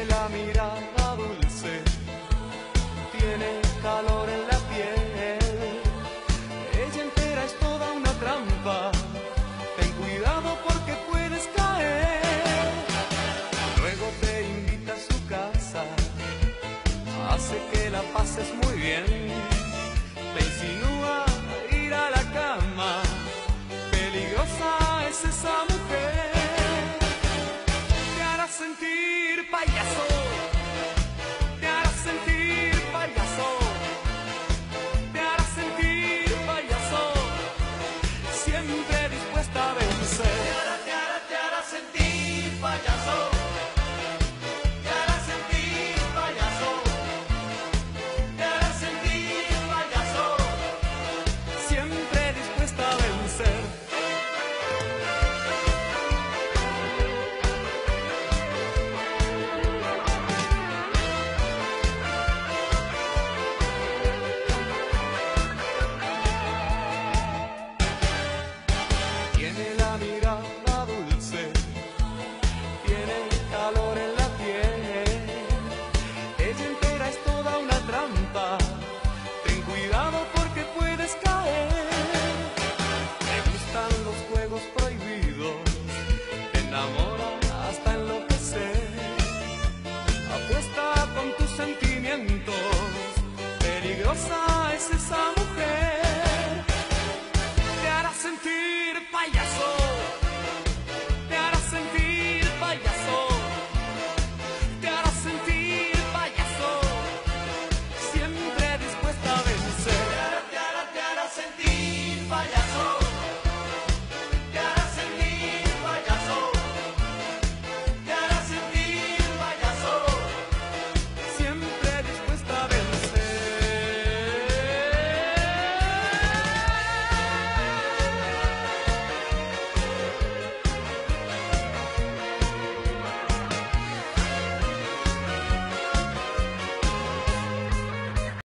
la mirada dulce, tiene calor en la piel. Ella entera es toda una trampa, ten cuidado porque puedes caer. Luego te invita a su casa, hace que la pases muy bien. Te insinúa ir a la cama, peligrosa es esa mujer. Te hará sentir payaso.